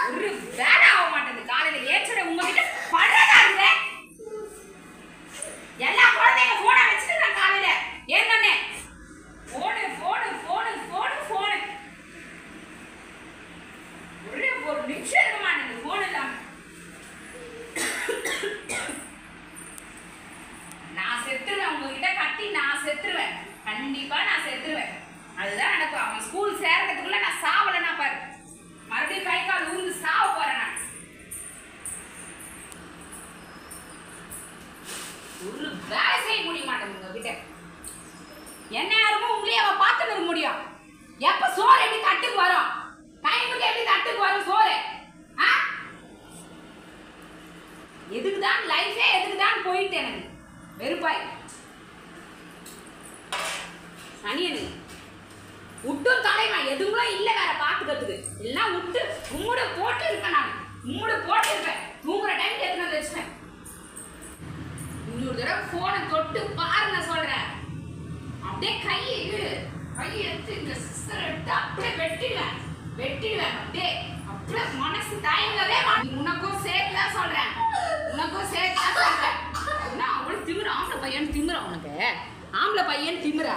ஒரு வேலை ஆக மாட்டேங்குது. காலையில ஏச்சட உங்ககிட்ட படுறதா இருந்த எல்லா குழந்தைங்க போனை வச்சுட்டு நான் காலையில ஏன்னே போனு போனு போனு போனு போனு ஒரே ஒரு நிமிஷம் இருக்க மாட்டேங்குது போன் இல்லாம. நான் செத்துருவேன் உங்ககிட்ட கட்டி, நான் செத்துருவேன், கண்டிப்பா நான் செத்துருவேன். அதுதான் நடக்கும். அவன் ஸ்கூல் சேர்றதுக்குள்ள நான் சாவலன்னா பாரு, மறுபடியும் கை கால் ஊந்து சாவ போறேன் நான். ஒரு வேலை செய்ய முடிய மாட்டேங்குது உங்ககிட்ட. என்ன யாருமோ உங்களையே அவ பார்த்துட்டு இருக்க முடியும். எப்ப சோறு எப்படி தட்டுக்கு வரும், டைமுக்கு எப்படி தட்டுக்கு வரும் சோறு? எதுக்குதான் லைஃபே எதுக்குதான் போயிட்டு எனக்கு வெறுப்பாய் சனியனு விட்டும் தலைவா எதுவும் இல்லை வேற பார்த்துக்கிறதுக்கு. எல்லாம் விட்டு உம்முடு போட்டு இருப்பேன். நான் உம்முடு போட்டு இருப்பேன். தூங்குற டைம் எத்தனை வச்சுப்பேன். இன்னொரு தடவை போனை தொட்டு பாருங்க சொல்றேன். அப்படியே கையை எடுத்து இந்த சிஸ்டர் எடுத்து அப்படியே வெட்டிடுவேன். அப்படியே அப்படியே மனசு தயங்கவே மாட்டேன். உனக்கும் சேர்த்துதான் சொல்றேன், உனக்கும் சேர்த்துதான் சொல்றேன். என்ன அவ்வளவு திமிரா? ஆம்பளை பையன் திமிரா உனக்கு? ஆம்பளை பையன் திமிரா?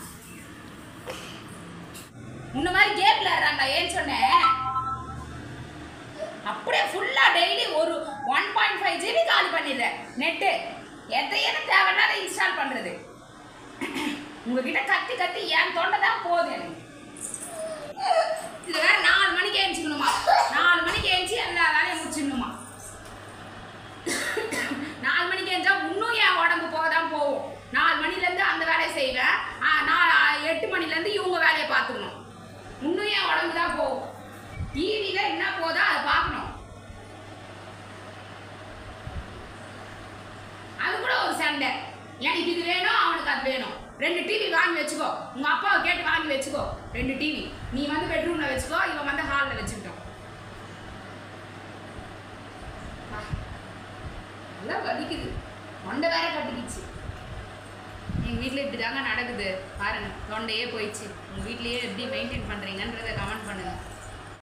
உன்ன மாதிரி கேம் விளையாடுறாங்க ஏன்னு சொன்னேன். அப்படியே ஃபுல்லா டெய்லி ஒரு 1.5 GB காலி பண்ணிடுறேன் நெட்டு. எதையான தேவைன்னா அதை இன்ஸ்டால் பண்றது. உங்ககிட்ட கத்தி கத்தி என் தொண்டை தான் போகுது எனக்கு. இது வேற 4 மணிக்கு எழுச்சிக்கணுமா? 4 மணிக்கு எழுச்சி எல்லா வேலையும் முடிச்சிடணுமா? 4 மணிக்கு எழுந்தா இன்னும் என் உடம்பு போக தான் போகும். 4 மணிலேருந்து அந்த வேலையை செய்வேன். 8 மணிலேருந்து இவங்க வேலையை பார்த்துக்கணும். இன்னும் என் உடம்பு தான் போகும். டிவியில என்ன போதோ அதை பார்க்கணும். அது கூட ஒரு சண்டை. எனக்கு இது வேணும், அவனுக்கு அது வேணும். 2 டிவி வாங்கி வச்சுக்கோ. உங்க அப்பாவை கேட்டு வாங்கி வச்சுக்கோ 2 டிவி. நீ வந்து பெட்ரூம்ல வச்சுக்கோ, இவன் வந்து ஹால்ல வச்சுக்கிட்டோம். எல்லாம் வலிக்குது, தொண்டை வேற கட்டிக்கிச்சு. எங்கள் வீட்டில் இப்படி தாங்க நடக்குது பாருங்க. தொண்டையே போயிடுச்சு. உங்கள் வீட்லேயே எப்படி மெயின்டைன் பண்ணுறீங்கன்றதை கமெண்ட் பண்ணுங்கள்.